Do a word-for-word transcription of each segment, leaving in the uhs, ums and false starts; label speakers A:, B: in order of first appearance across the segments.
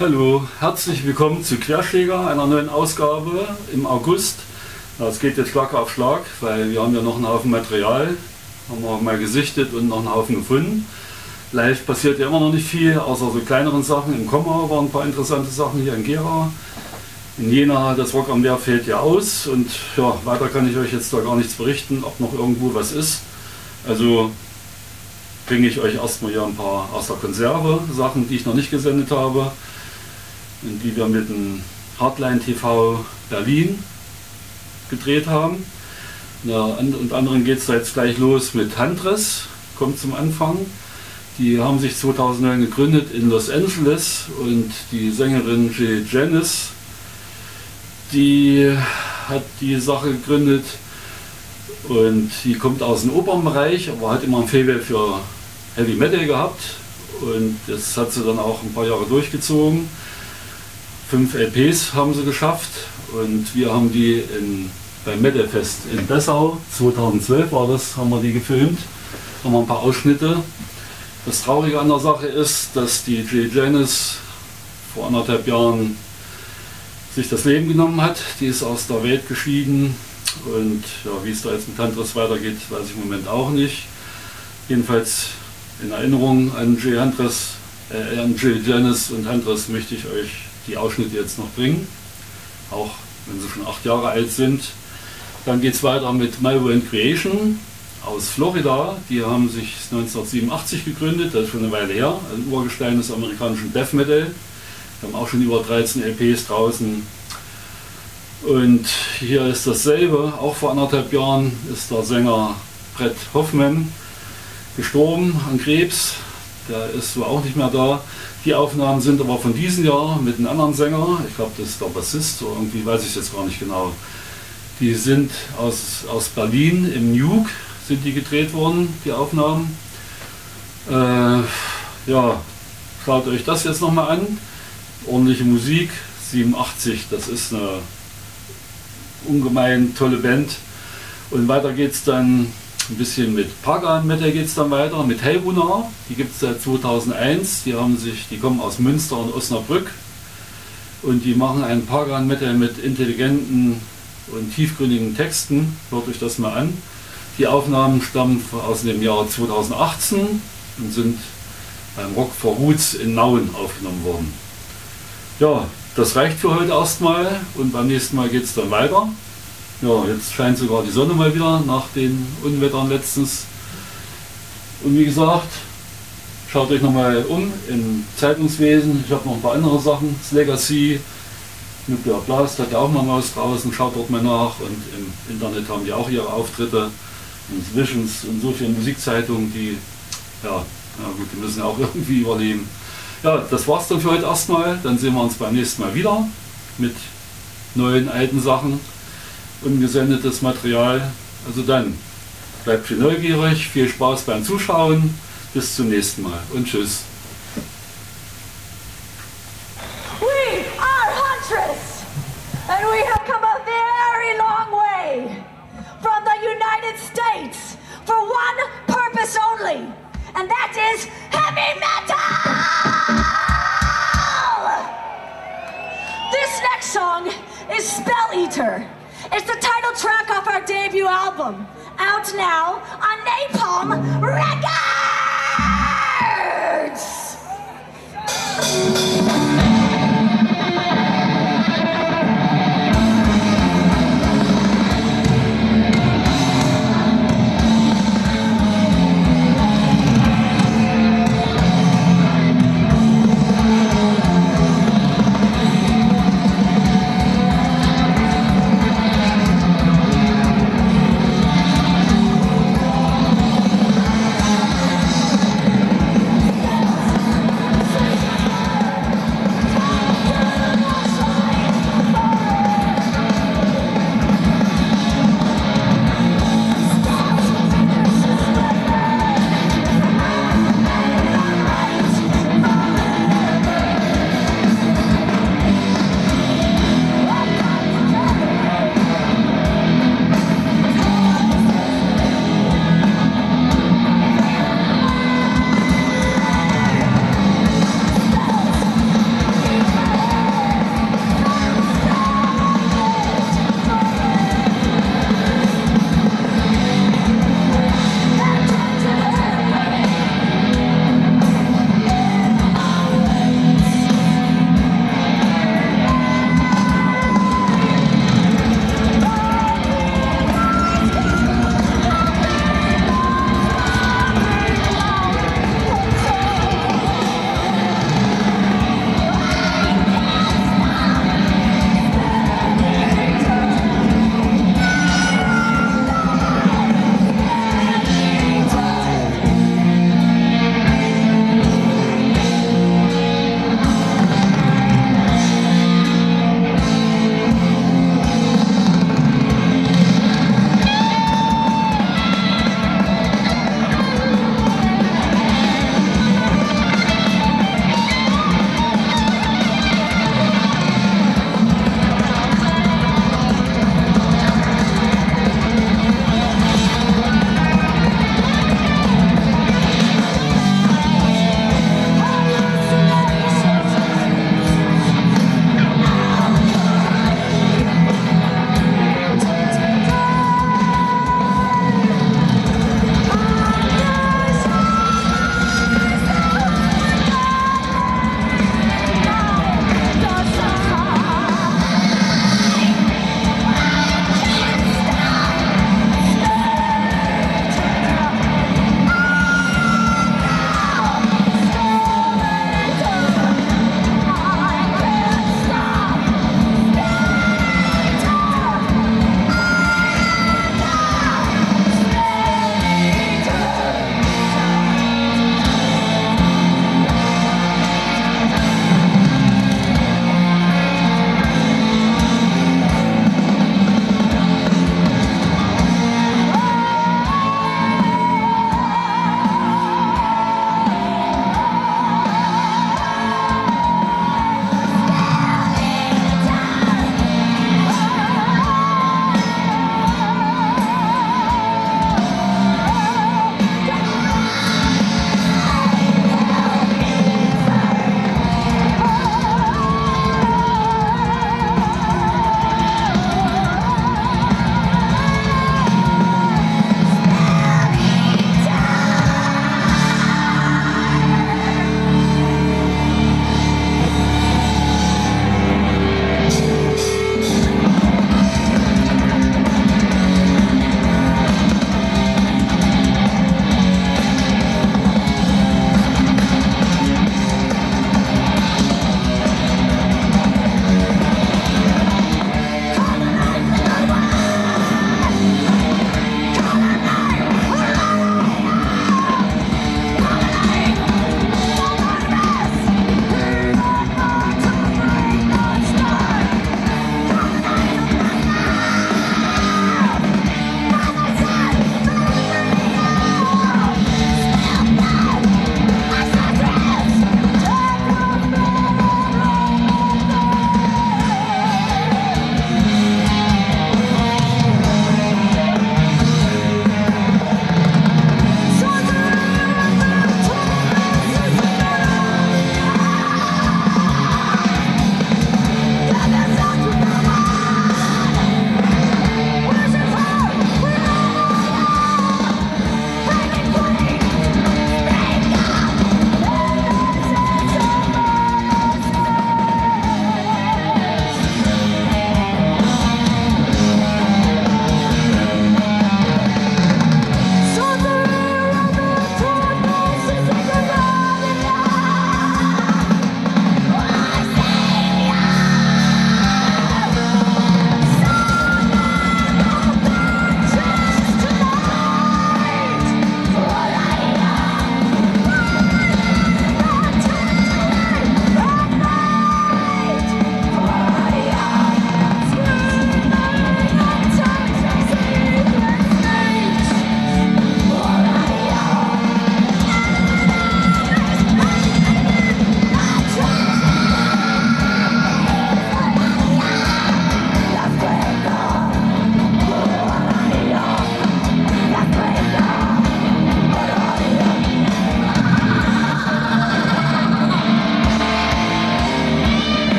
A: Hallo, herzlich willkommen zu Querschläger, einer neuen Ausgabe im August. Es geht jetzt Schlag auf Schlag, weil wir haben ja noch einen Haufen Material, haben wir mal gesichtet und noch einen Haufen gefunden. Live passiert ja immer noch nicht viel, außer so kleineren Sachen. Im Komma waren ein paar interessante Sachen hier in Gera. In Jena, das Rock am Meer fällt ja aus und ja, weiter kann ich euch jetzt da gar nichts berichten, ob noch irgendwo was ist. Also bringe ich euch erstmal hier ein paar aus der Konserve, Sachen, die ich noch nicht gesendet habe, und die wir mit dem Hardline T V Berlin gedreht haben. Ja, und anderen geht es jetzt gleich los mit Huntress, kommt zum Anfang. Die haben sich zweitausendneun gegründet in Los Angeles und die Sängerin Jill Janis, die hat die Sache gegründet und die kommt aus dem Opernbereich, aber hat immer ein Faible für Heavy Metal gehabt und das hat sie dann auch ein paar Jahre durchgezogen. Fünf L Ps haben sie geschafft und wir haben die in, beim Metalfest in Dessau, zweitausendzwölf war das, haben wir die gefilmt, haben wir ein paar Ausschnitte. Das Traurige an der Sache ist, dass die Jill Janis vor anderthalb Jahren sich das Leben genommen hat. Die ist aus der Welt geschieden und ja, wie es da jetzt mit Huntress weitergeht, weiß ich im Moment auch nicht. Jedenfalls in Erinnerung an Jill, Huntress, äh, an Jill Janis und Huntress möchte ich euch die Ausschnitte jetzt noch bringen, auch wenn sie schon acht Jahre alt sind. Dann geht es weiter mit Malvo and Creation aus Florida. Die haben sich neunzehnhundertsiebenundachtzig gegründet, das ist schon eine Weile her, ein Urgestein des amerikanischen Death Metal. Wir haben auch schon über dreizehn L Ps draußen. Und hier ist dasselbe, auch vor anderthalb Jahren ist der Sänger Brett Hoffman gestorben an Krebs. Der ist so auch nicht mehr da. Die Aufnahmen sind aber von diesem Jahr mit einem anderen Sänger, ich glaube das ist der Bassist, so irgendwie weiß ich es jetzt gar nicht genau. Die sind aus, aus Berlin, im Nuke sind die gedreht worden, die Aufnahmen. Äh, ja, schaut euch das jetzt nochmal an. Ordentliche Musik, siebenundachtzig, das ist eine ungemein tolle Band. Und weiter geht es dann ein bisschen mit Pagan Metal, geht es dann weiter, mit Hellrunner, die gibt es seit zweitausendeins, die, haben sich, die kommen aus Münster und Osnabrück und die machen einen Pagan Metal mit intelligenten und tiefgründigen Texten, hört euch das mal an. Die Aufnahmen stammen aus dem Jahr zweitausendachtzehn und sind beim Rock for Roots in Nauen aufgenommen worden. Ja, das reicht für heute erstmal und beim nächsten Mal geht es dann weiter. Ja, jetzt scheint sogar die Sonne mal wieder nach den Unwettern letztens. Und wie gesagt, schaut euch nochmal um im Zeitungswesen. Ich habe noch ein paar andere Sachen. Das Legacy, Nuclear Blast hat ja auch mal was draußen. Schaut dort mal nach. Und im Internet haben die auch ihre Auftritte. Und Visions und so viele Musikzeitungen, die, ja, ja gut, die müssen ja auch irgendwie überleben. Ja, das war's dann für heute erstmal. Dann sehen wir uns beim nächsten Mal wieder mit neuen, alten Sachen. Ungesendetes Material. Also dann, bleibt schön neugierig, viel Spaß beim Zuschauen, bis zum nächsten Mal und tschüss.
B: We are Huntress and we have come a very long way from the United States for one purpose only, and that is heavy metal! This next song is Spell Eater. It's the title track off our debut album, out now on Napalm Records!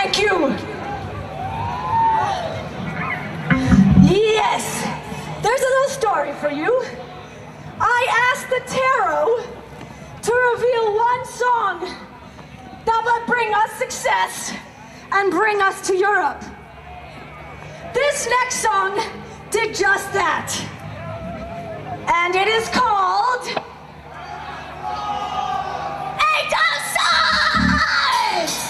B: Thank you. Yes, there's a little story for you. I asked the tarot to reveal one song that would bring us success and bring us to Europe. This next song did just that. And it is called Eight of Swords!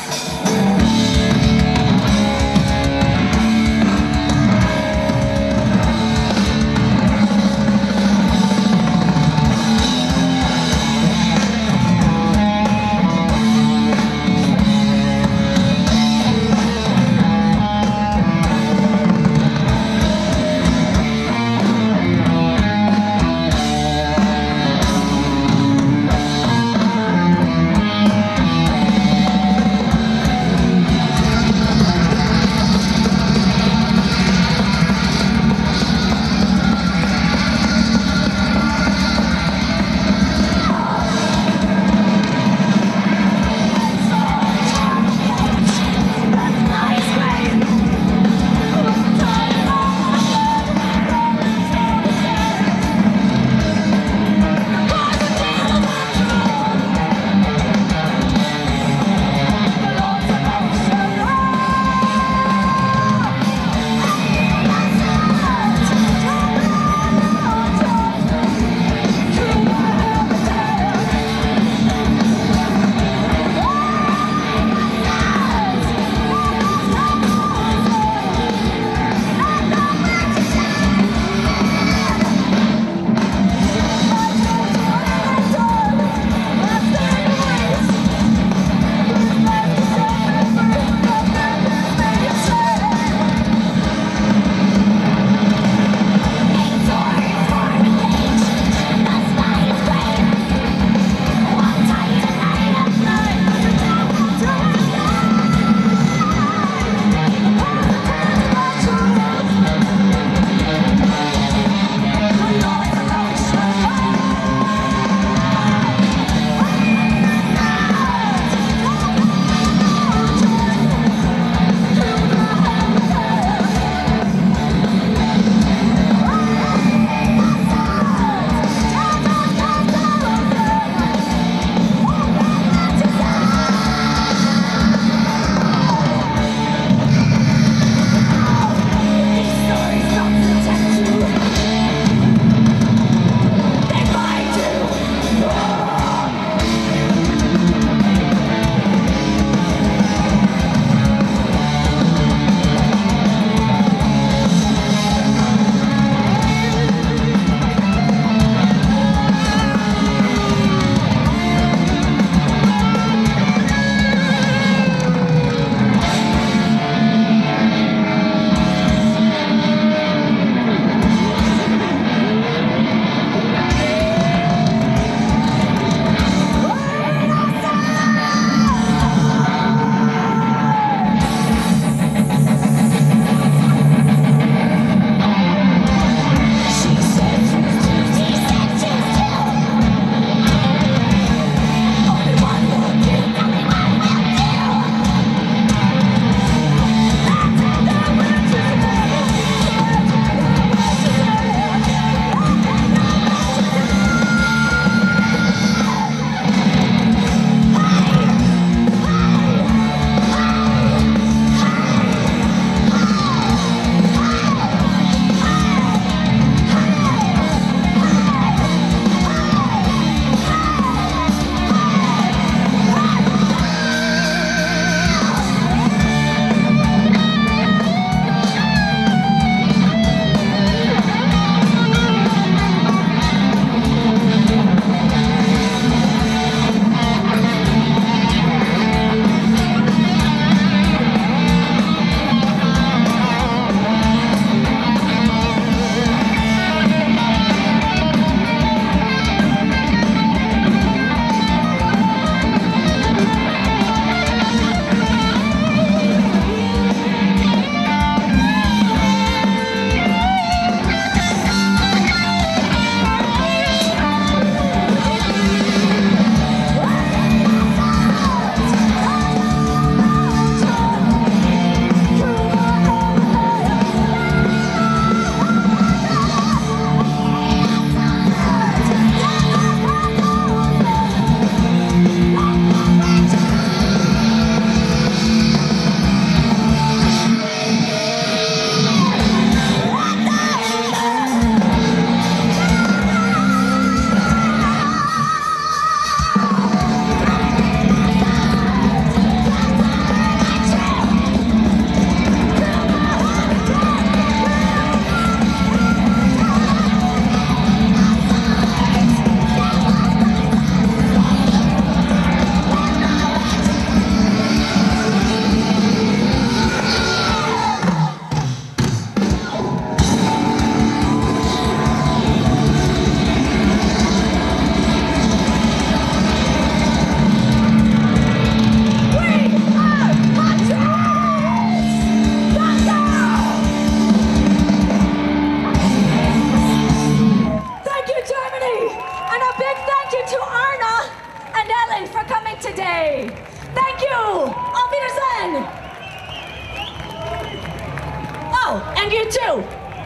B: Oh, and you too.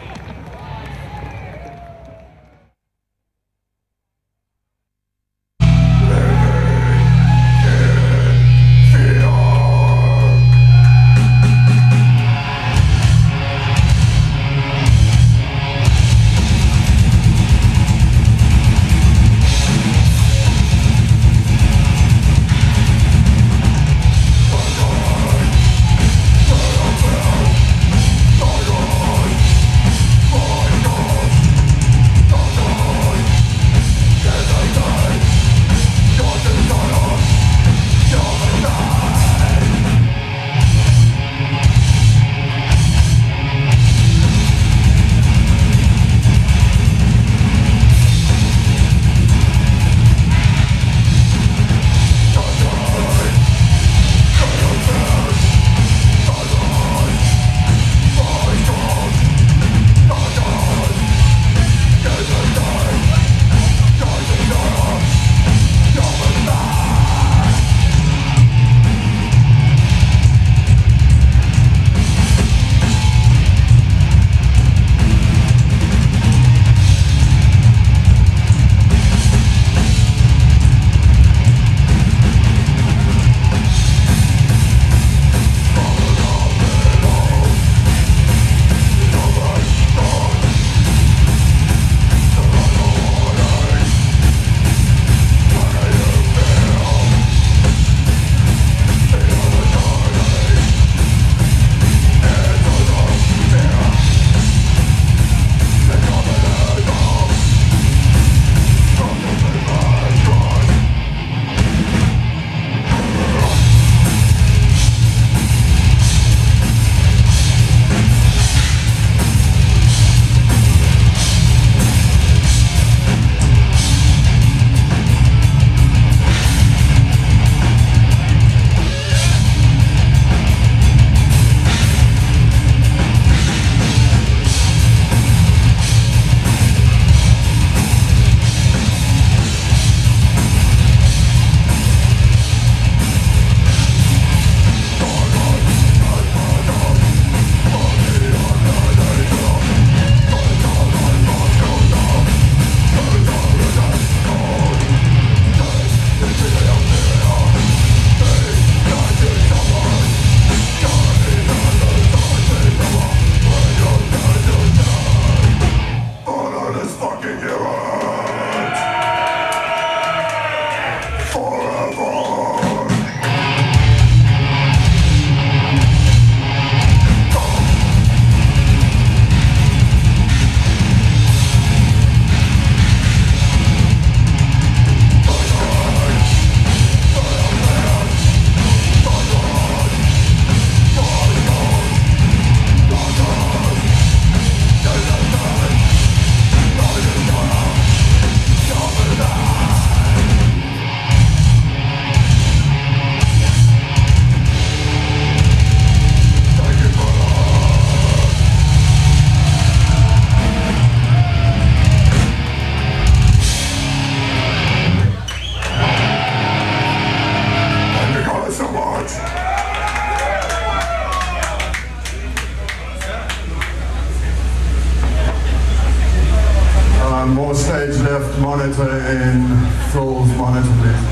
C: More stage left, monitor in, Thrall's monitor please.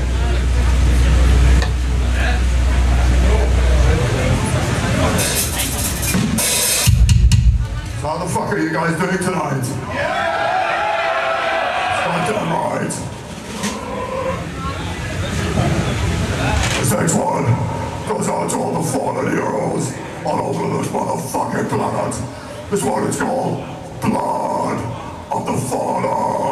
C: So how the fuck are you guys doing tonight? Goddamn right. This next one goes out to all the fallen heroes all over this motherfucking planet. This one is called Blood of the Fallen.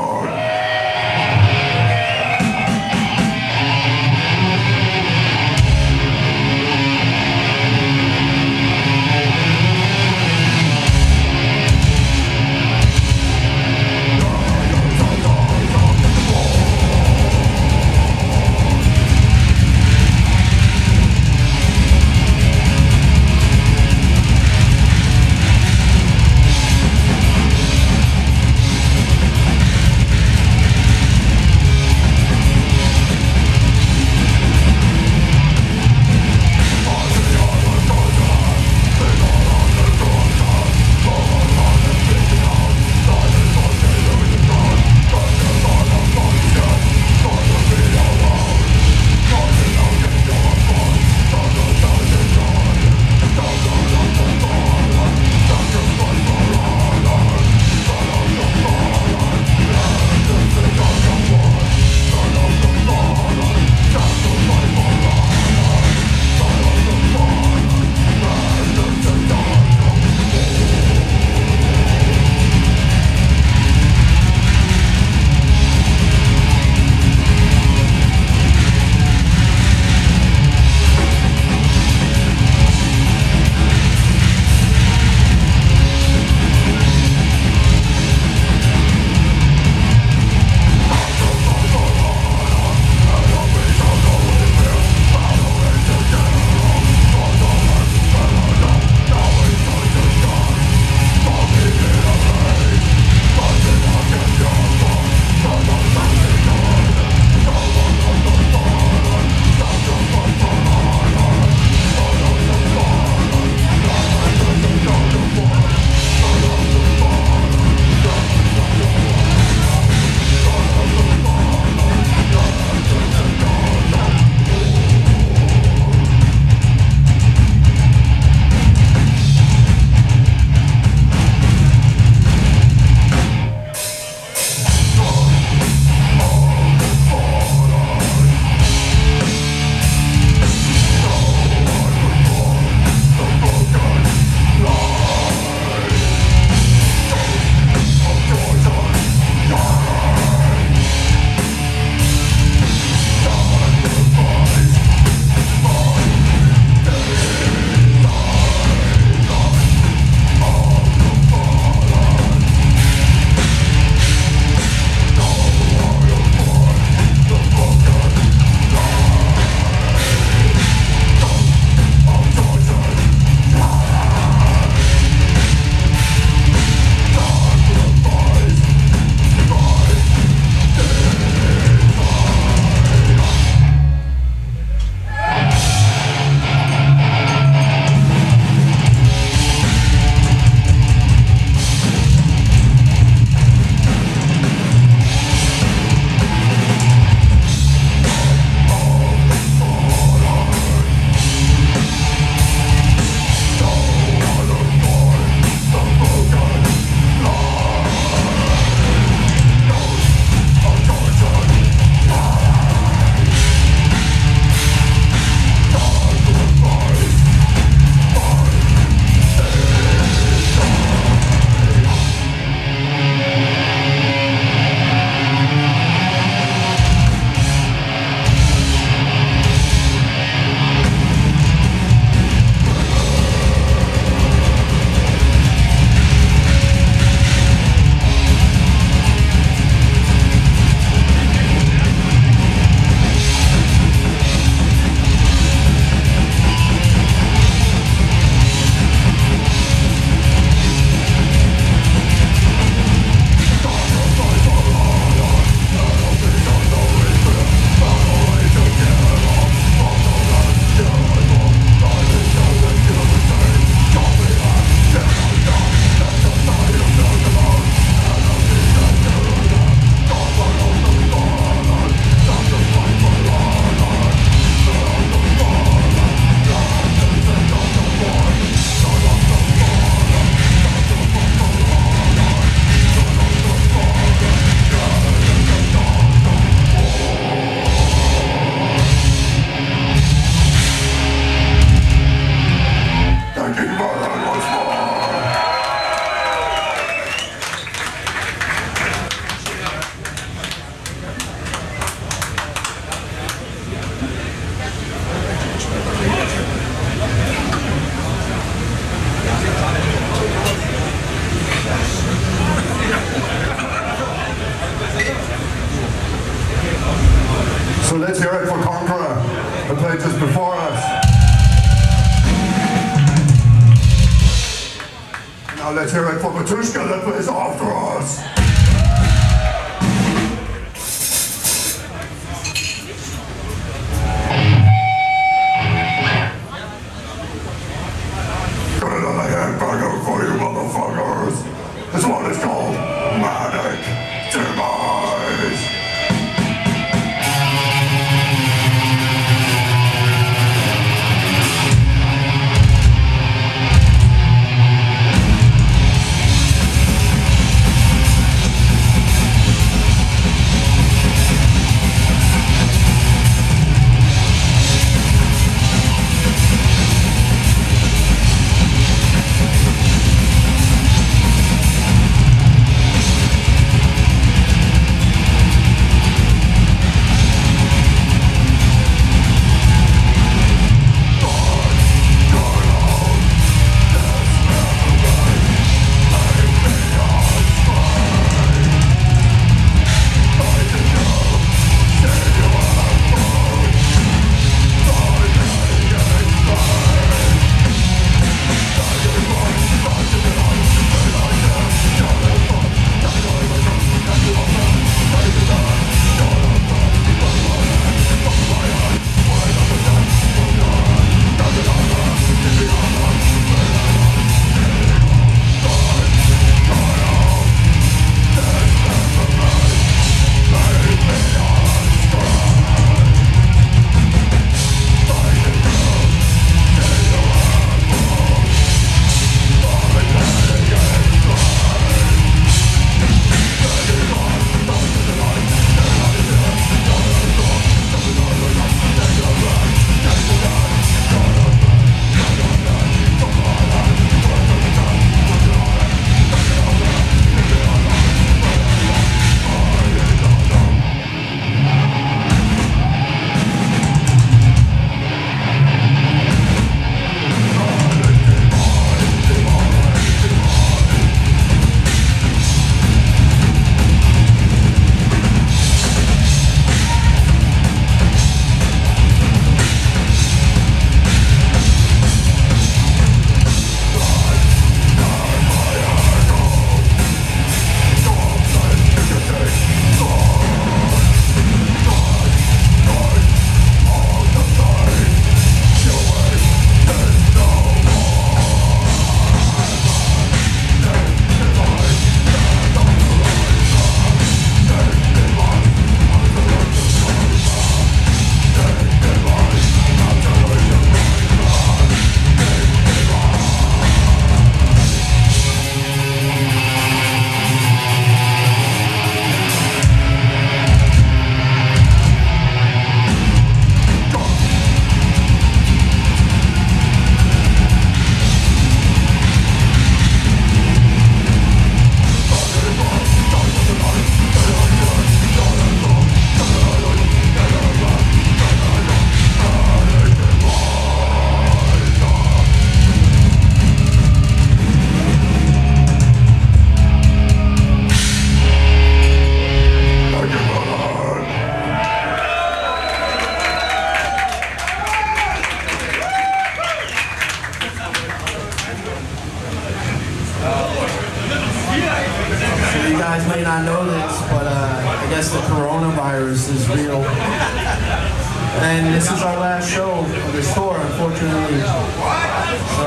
C: Let's hear it for Matushka that plays after us. Got another headbanger for you motherfuckers. This one is called Manic Demise.
D: And this is our last show of this tour, unfortunately. So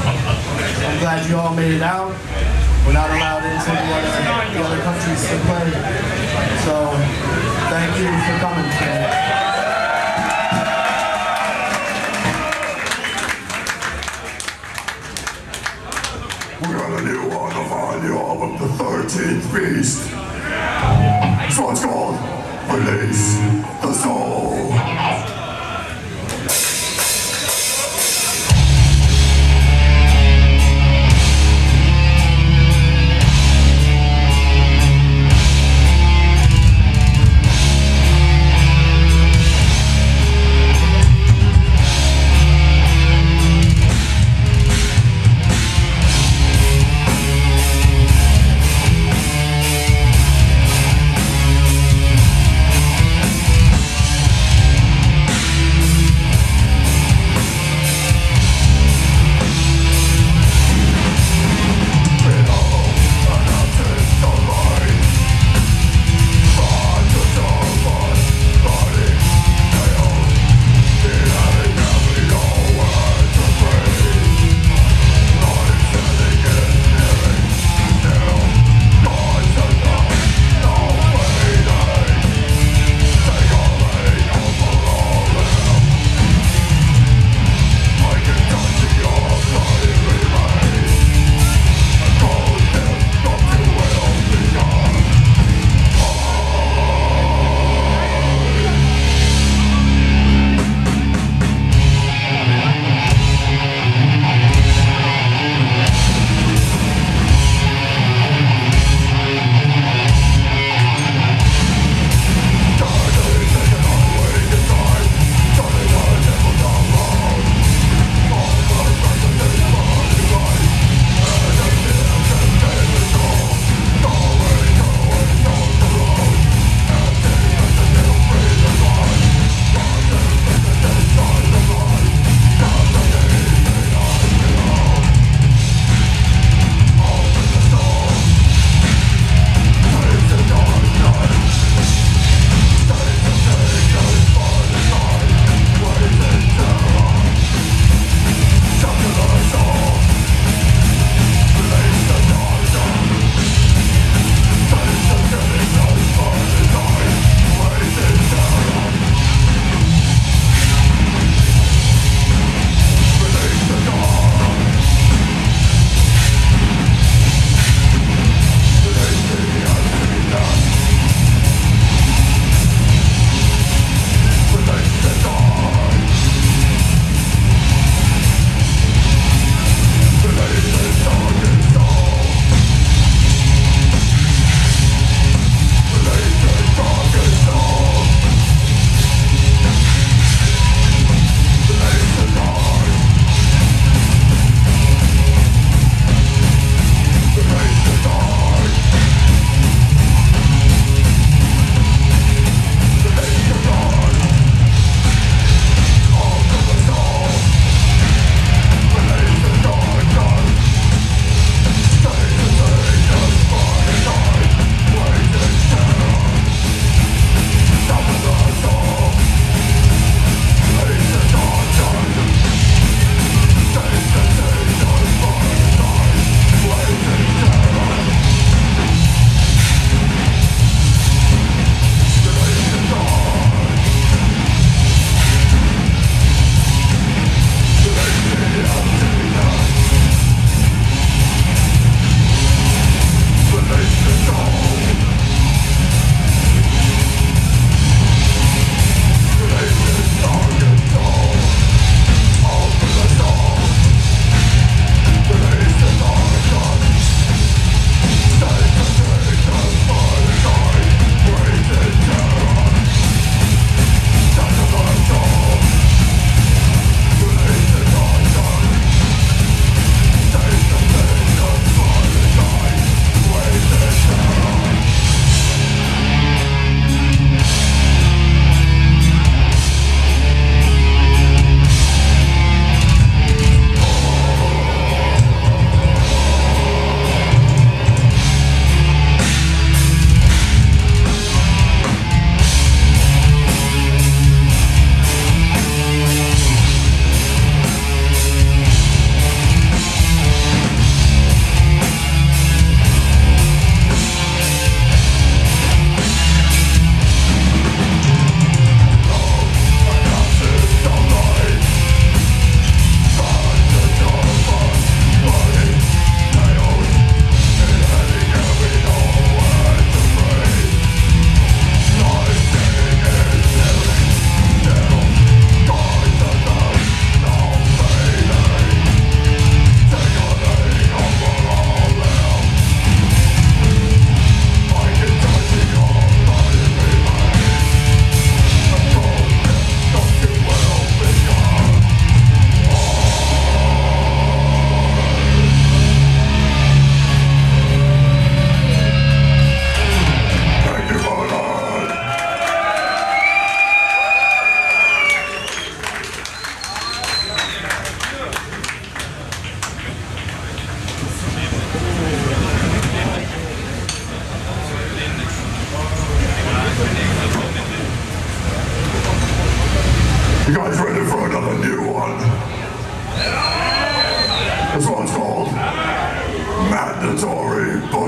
D: I'm glad you all made it out. We're not allowed into the other, the other countries to play. So thank you for coming today.
C: We got a new one of our new album, The thirteenth Beast. This one's called Release the Soul.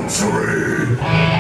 C: country.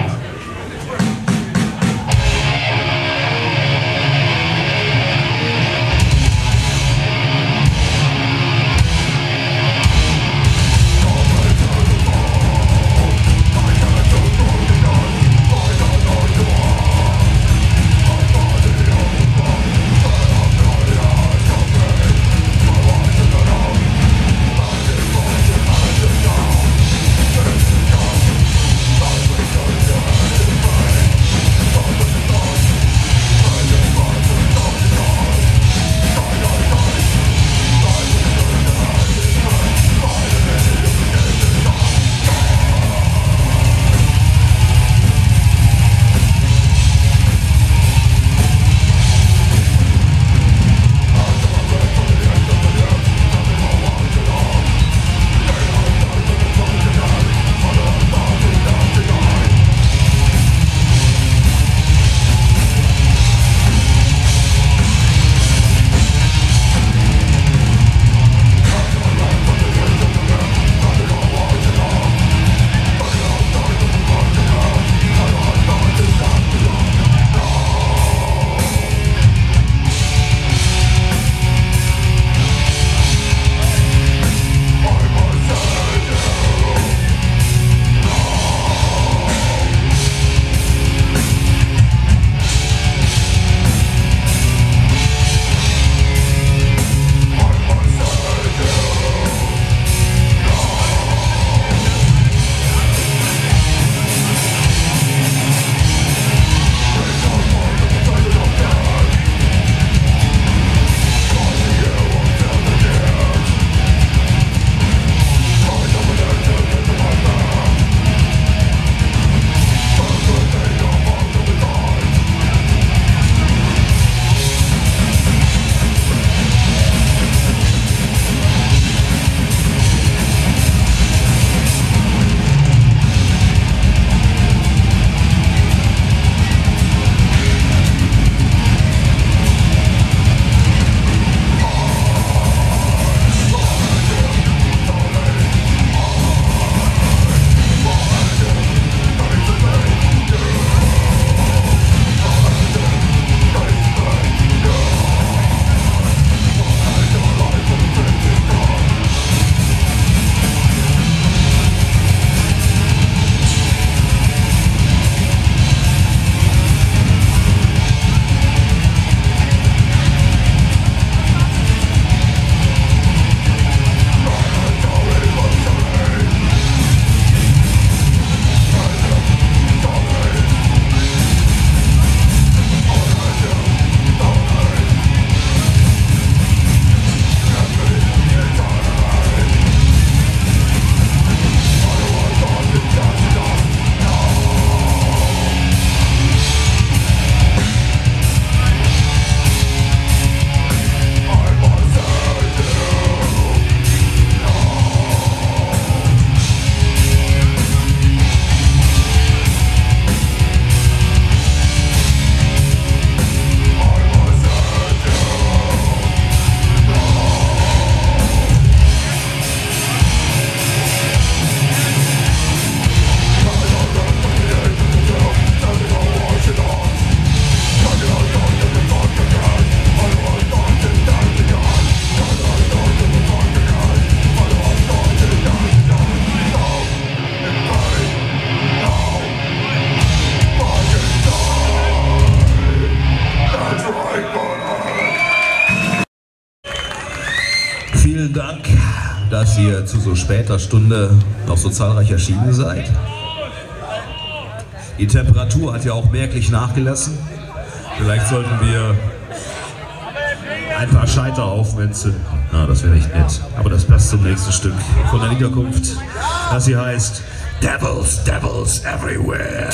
E: Vielen Dank, dass ihr zu so später Stunde noch so zahlreich erschienen seid. Die Temperatur hat ja auch merklich nachgelassen. Vielleicht sollten wir ein paar Scheiterhaufen entzünden. Na, das wäre echt nett. Aber das passt zum nächsten Stück von der Niederkunft, das hier heißt Devils, Devils Everywhere.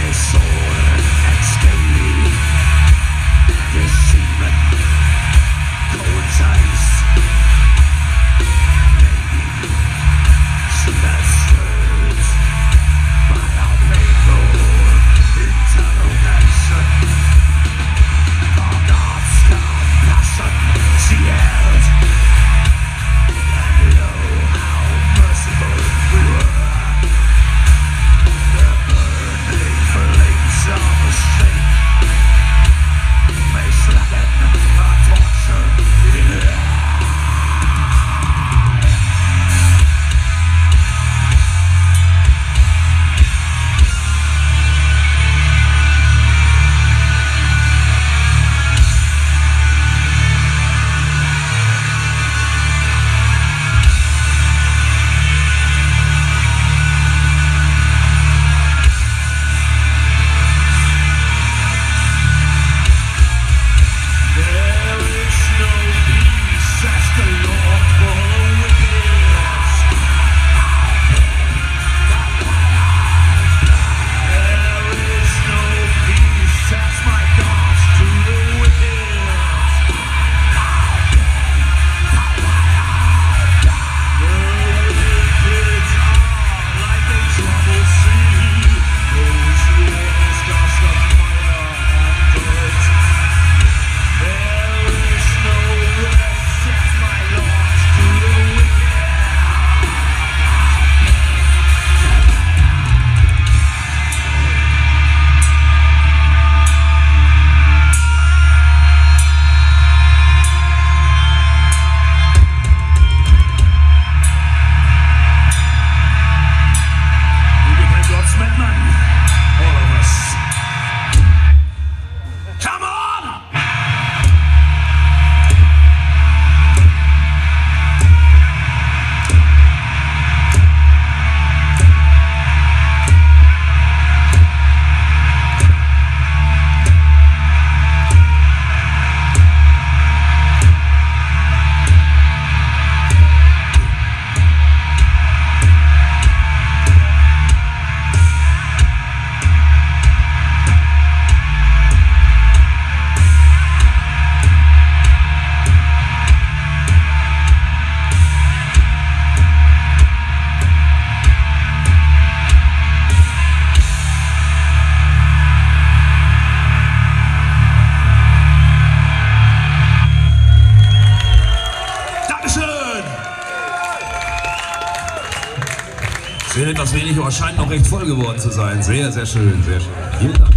E: Schön etwas wenig, aber scheint noch recht voll geworden zu sein. Sehr, sehr schön, sehr schön. Vielen Dank.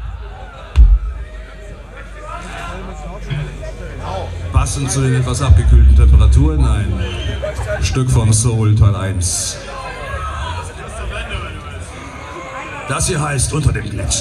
E: Passend zu den etwas abgekühlten Temperaturen ein Stück von Soul Teil eins. Das hier heißt Unter dem Gletscher.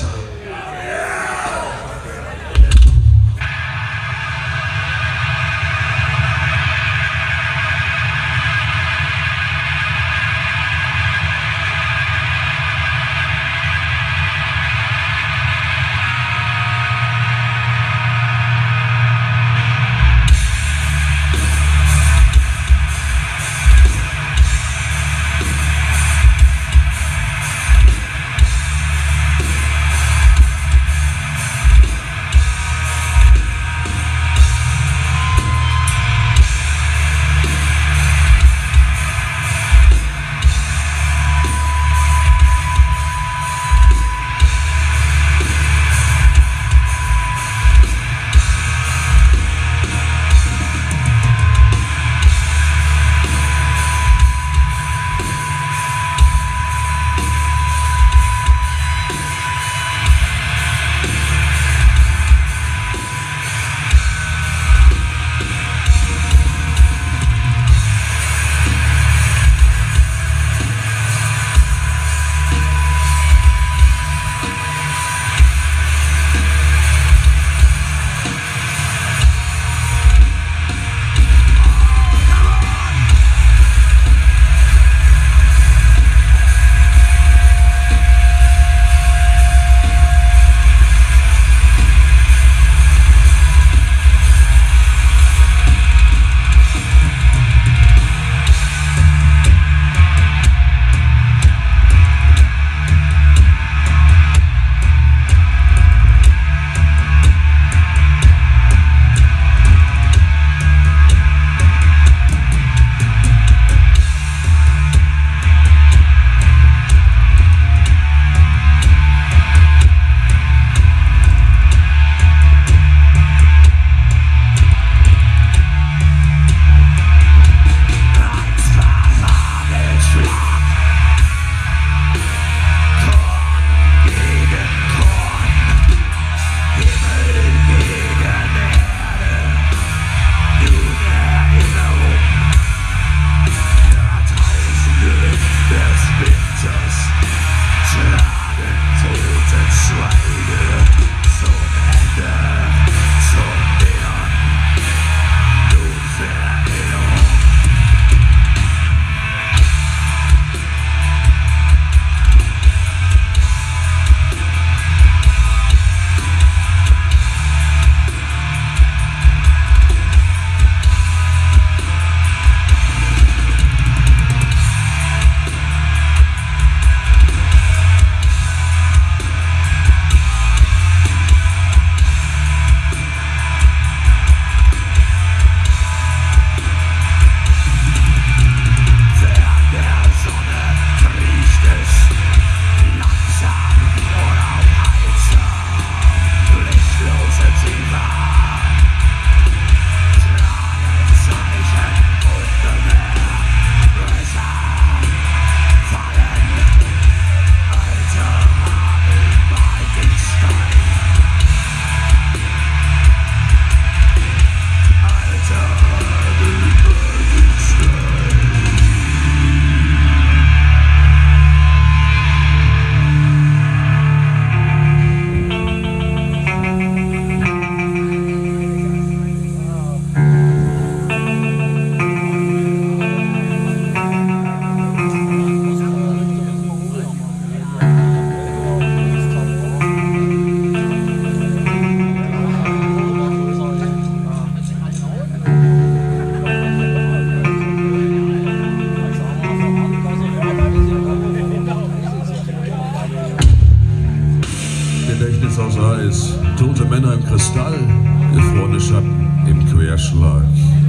E: Gedächtnis aus Eis, tote Männer im Kristall, gefrorene Schatten im Querschlag.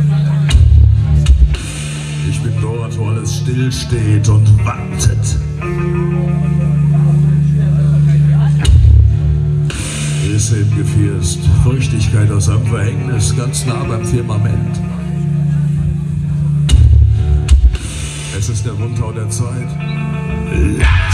E: Ich bin dort, wo alles stillsteht und wartet. Risse im Gefirst, Feuchtigkeit aus einem Verhängnis, ganz nah beim Firmament. Es ist der Rundhau der Zeit.